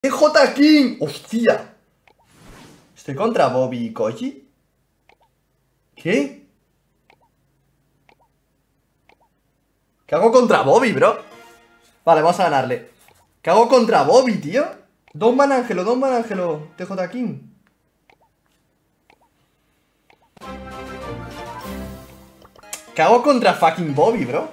TJ King. ¡Hostia! ¿Estoy contra Bobby y Koji? ¿Qué? ¿Qué hago contra Bobby, bro? Vale, vamos a ganarle. ¿Qué hago contra Bobby, tío? Don Man Ángelo, TJ King. ¿Qué hago contra fucking Bobby, bro?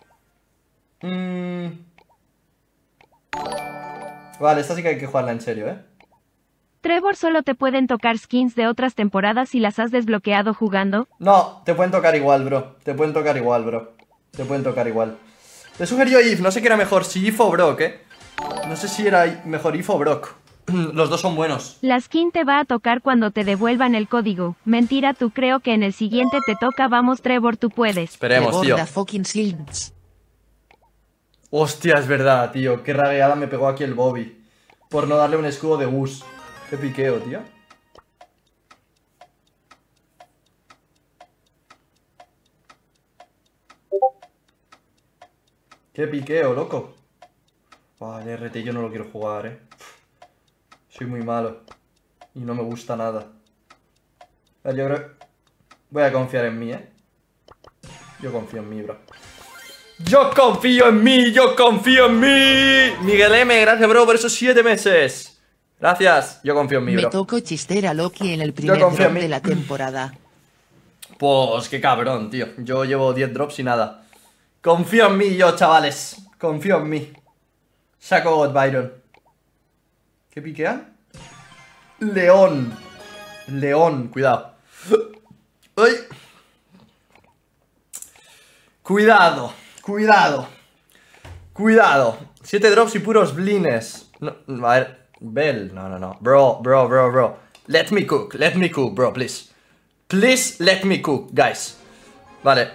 Vale, esta sí que hay que jugarla en serio, Trevor, ¿solo te pueden tocar skins de otras temporadas si las has desbloqueado jugando? No, te pueden tocar igual, bro. Te pueden tocar igual, bro. Te pueden tocar igual. Te sugirió If, no sé qué era mejor, si If o Brock, No sé si era mejor If o Brock. Los dos son buenos. La skin te va a tocar cuando te devuelvan el código. Mentira, tú, creo que en el siguiente te toca. Vamos, Trevor, tú puedes. Esperemos, tío. Shields. Hostia, es verdad, tío. Qué ragueada me pegó aquí el Bobby. Por no darle un escudo de Gus. Qué piqueo, tío. Qué piqueo, loco. Vale, RT yo no lo quiero jugar, Soy muy malo. Y no me gusta nada. Vale, yo creo... Voy a confiar en mí, Yo confío en mí, bro. ¡Yo confío en mí! ¡Yo confío en mí! Miguel M, gracias, bro, por esos 7 meses. Gracias. Yo confío en mí, bro. Me tocó chister a Loki en el primer drop de la temporada. Pues qué cabrón, tío. Yo llevo 10 drops y nada. Confío en mí yo, chavales. Confío en mí. Saco God Byron. ¿Qué piquean? León. León, cuidado. ¡Ay! Cuidado. Cuidado. Cuidado. 7 drops y puros blines. No, a ver. Bell. No. Bro. Let me cook, bro, please. Please let me cook, guys. Vale.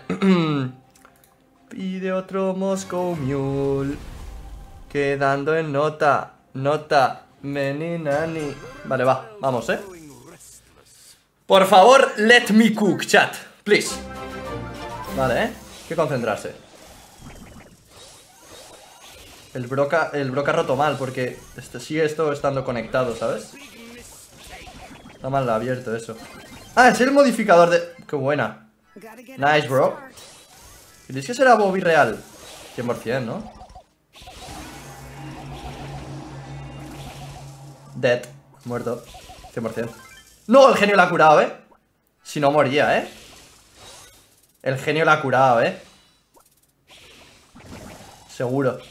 Pide otro Moscow Mule. Quedando en nota. Meni nani. Vale, vamos, Por favor, let me cook, chat. Please. Vale, hay que concentrarse. El Brock ha roto mal porque sigue esto estando conectado, ¿sabes? Está mal abierto eso. Ah, es el modificador de... ¡Qué buena! Nice, bro. ¿Creéis que será Bobby real? 100%, ¿no? Dead. Muerto. 100%. ¡No! El genio la ha curado, Si no moría, El genio la ha curado, Seguro.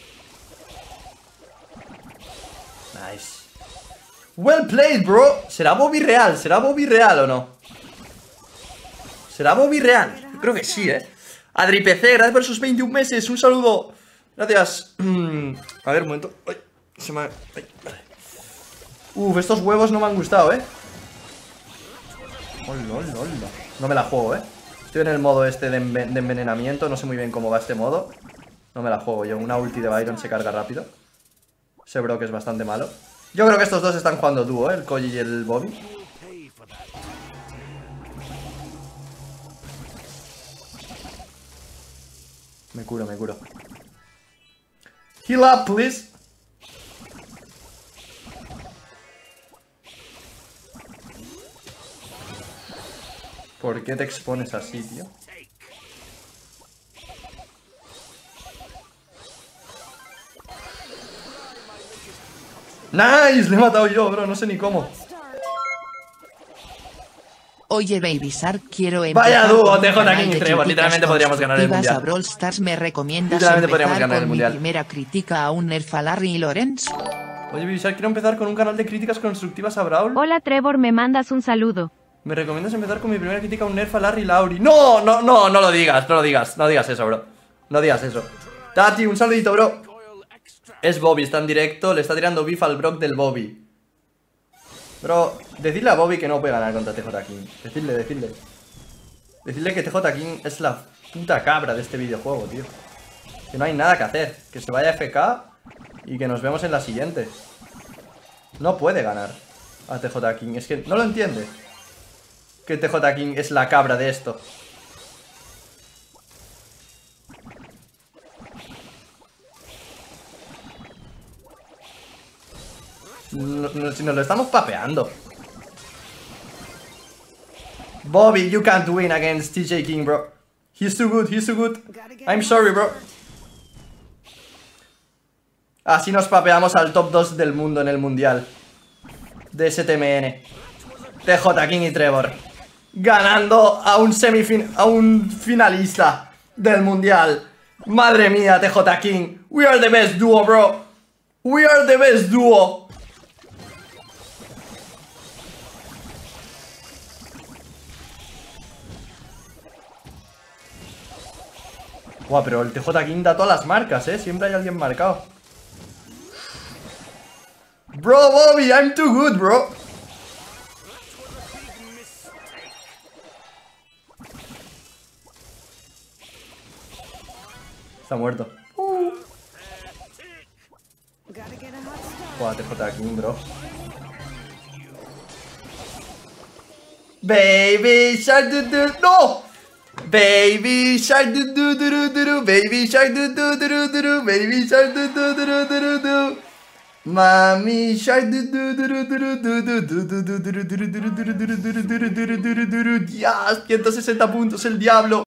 Nice. Well played, bro. ¿Será Bobby real? ¿Será Bobby real o no? ¿Será Bobby real? Yo creo que sí, Adri PC, gracias por esos 21 meses. Un saludo. Gracias. A ver, un momento. Ay, se me... Ay, vale. Estos huevos no me han gustado, Hola. No me la juego, Estoy en el modo este de envenenamiento. No sé muy bien cómo va este modo. No me la juego yo. Una ulti de Byron se carga rápido. Ese Brock es bastante malo. Yo creo que estos dos están jugando dúo, el Koji y el Bobby. Me curo. Heal up, please. ¿Por qué te expones así, tío? ¡Nice! Le he matado yo, bro. No sé ni cómo. Oye, Baby Shark, quiero Vaya dúo, TJ King y Trevor. Literalmente podríamos ganar el mundial. A Brawl Stars, ¿me recomiendas Literalmente podríamos ganar el con mundial. Mi primera crítica a un Nerf a Larry y Lorenz? Oye, Baby Shark, quiero empezar con un canal de críticas constructivas a Brawl. Hola, Trevor, me mandas un saludo. ¿Me recomiendas empezar con mi primera crítica a un Nerf a Larry y Lauri? No lo digas, no digas eso, bro. No digas eso. Tati, un saludito, bro. Es Bobby, está en directo, le está tirando beef al Brock del Bobby. Bro, decidle a Bobby que no puede ganar contra TJ King. Decidle. Decidle que TJ King es la puta cabra de este videojuego, tío. Que no hay nada que hacer. Que se vaya a FK y que nos vemos en la siguiente. No puede ganar a TJ King. Es que no lo entiende. Que TJ King es la cabra de esto. Si nos lo estamos papeando. Bobby, you can't win against TJ King, bro. He's too good, he's too good. I'm sorry, bro. Así nos papeamos al top 2 del mundo en el mundial de STMN. TJ King y Trevor ganando a un finalista del mundial. Madre mía, TJ King. We are the best duo, bro. We are the best duo. Guau, pero el TJ King da todas las marcas, siempre hay alguien marcado. Bro, Bobby, I'm too good, bro. Está muerto. Guau, TJ King, bro. Baby Shark do do. ¡No! Baby Shark do do do do do. Baby Shark do do do do do. Baby Shark do do do do do. Mami Shark do do do do do do do do. Dios, 160 puntos el diablo.